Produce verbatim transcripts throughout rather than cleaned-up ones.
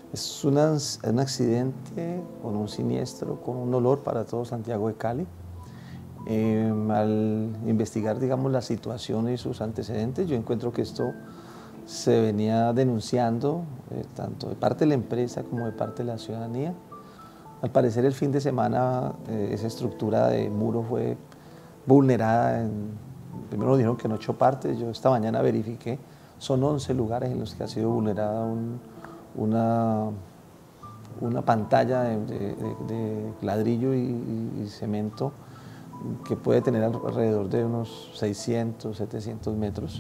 Es una- un accidente con un siniestro, con un dolor para todo Santiago de Cali. Eh, al investigar, digamos, la situación y sus antecedentes, yo encuentro que esto se venía denunciando eh, tanto de parte de la empresa como de parte de la ciudadanía. Al parecer el fin de semana eh, esa estructura de muro fue vulnerada. En, primero nos dijeron que en ocho partes, yo esta mañana verifiqué, son once lugares en los que ha sido vulnerada un, una, una pantalla de, de, de ladrillo y, y, y cemento que puede tener alrededor de unos seiscientos, setecientos metros.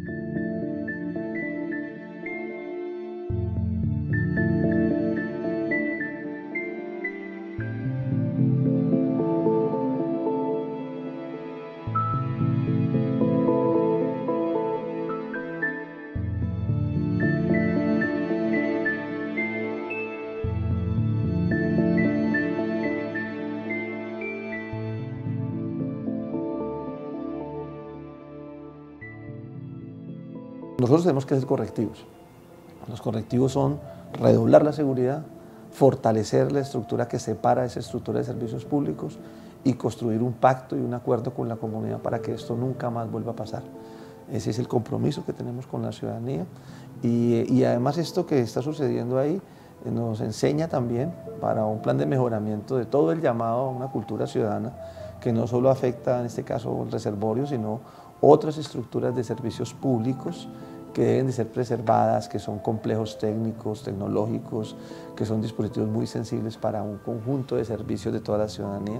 Nosotros tenemos que hacer correctivos. Los correctivos son redoblar la seguridad, fortalecer la estructura que separa esa estructura de servicios públicos y construir un pacto y un acuerdo con la comunidad para que esto nunca más vuelva a pasar. Ese es el compromiso que tenemos con la ciudadanía y, y además esto que está sucediendo ahí nos enseña también para un plan de mejoramiento de todo el llamado a una cultura ciudadana que no solo afecta en este caso el reservorio, sino otras estructuras de servicios públicos que deben de ser preservadas, que son complejos técnicos, tecnológicos, que son dispositivos muy sensibles para un conjunto de servicios de toda la ciudadanía.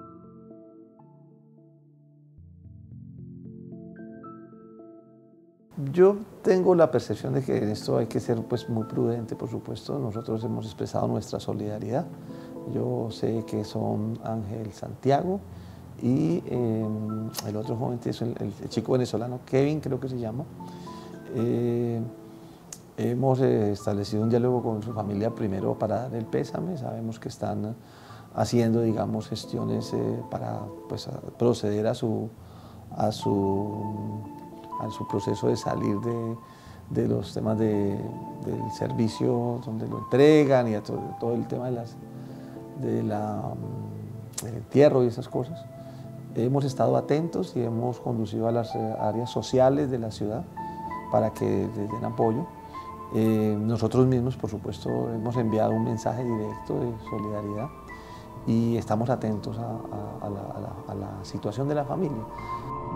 Yo tengo la percepción de que en esto hay que ser pues, muy prudente, por supuesto. Nosotros hemos expresado nuestra solidaridad. Yo sé que son Ángel Santiago y eh, el otro joven es el, el chico venezolano, Kevin creo que se llama. Eh, hemos eh, establecido un diálogo con su familia primero para dar el pésame. Sabemos que están haciendo, digamos, gestiones eh, para pues, a proceder a su, a su, a su proceso de salir de, de los temas de, del servicio donde lo entregan y a todo, todo el tema de las, de la, del entierro y esas cosas. Hemos estado atentos y hemos conducido a las áreas sociales de la ciudad para que les den apoyo. Eh, nosotros mismos, por supuesto, hemos enviado un mensaje directo de solidaridad y estamos atentos a, a, a, la, a, la, a la situación de la familia.